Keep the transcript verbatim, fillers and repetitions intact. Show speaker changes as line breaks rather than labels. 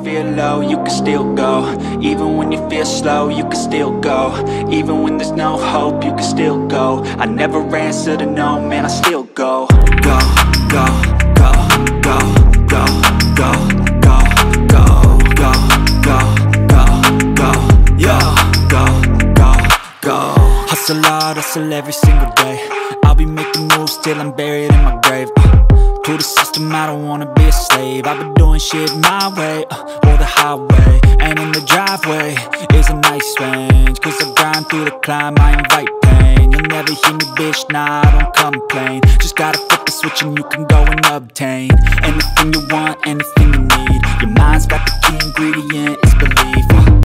feel low, you can still go. Even when you feel slow, you can still go. Even when there's no hope, you can still go. I never answer to no, man, I still go. Go, go, go, go, go, go, go, go, go, go, go, go, yo, go, go, go. Hustle hard, hustle every single day. I'll be making moves till I'm buried in my grave. uh, To the system, I don't wanna be a slave. I've been doing shit my way, uh, or the highway. And in the driveway is a nice range, cause I grind through the climb, I invite pain. You'll never hear me, bitch, nah, I don't complain. Just gotta flip the switch and you can go and obtain anything you want, anything you need. Your mind's got the key ingredient, it's belief. uh,